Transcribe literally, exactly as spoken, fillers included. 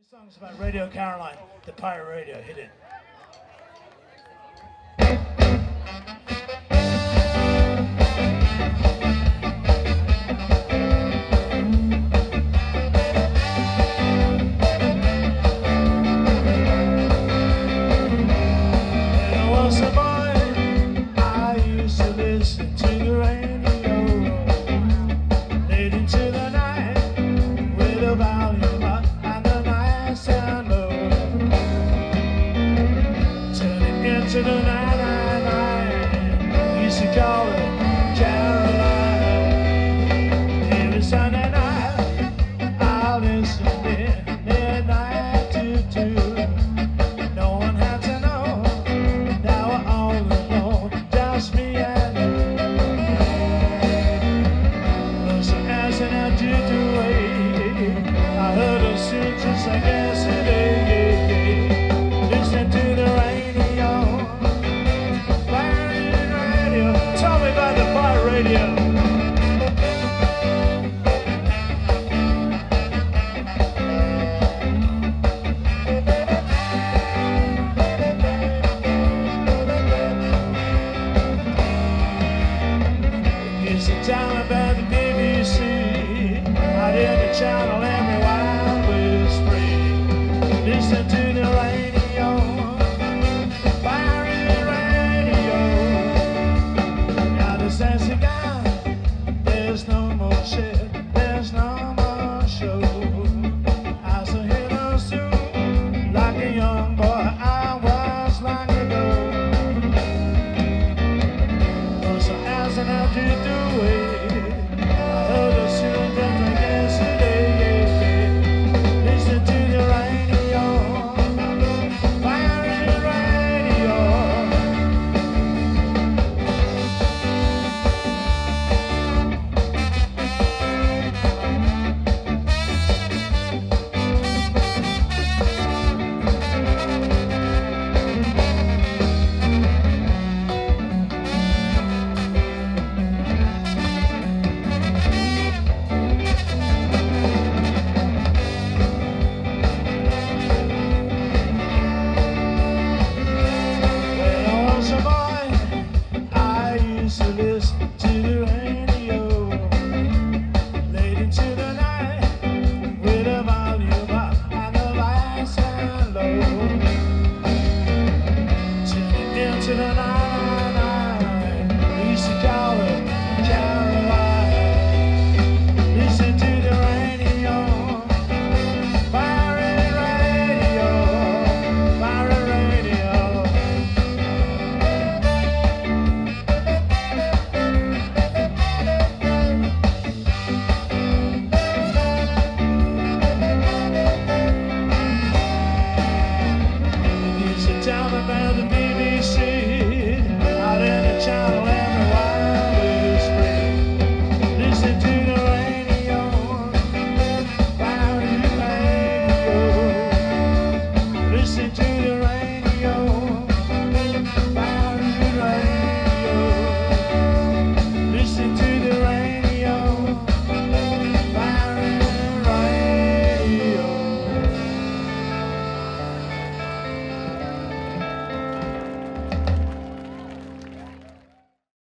Song's about Radio Caroline, the pirate radio. Hit it. To the nine nine nine, used to call it Caroline. Every Sunday night, I listened in midnight to two. No one had to know, now we're all alone, just me and you. Listen, as and I did the way, I heard her sing just like yesterday. Listen to the radio. Tell me about the pirate radio. It's the time about the B B C. Out in the channel, everyone was free. Listen to the radio. Says the guy, there's no more shit, there's no more show. I saw heroes to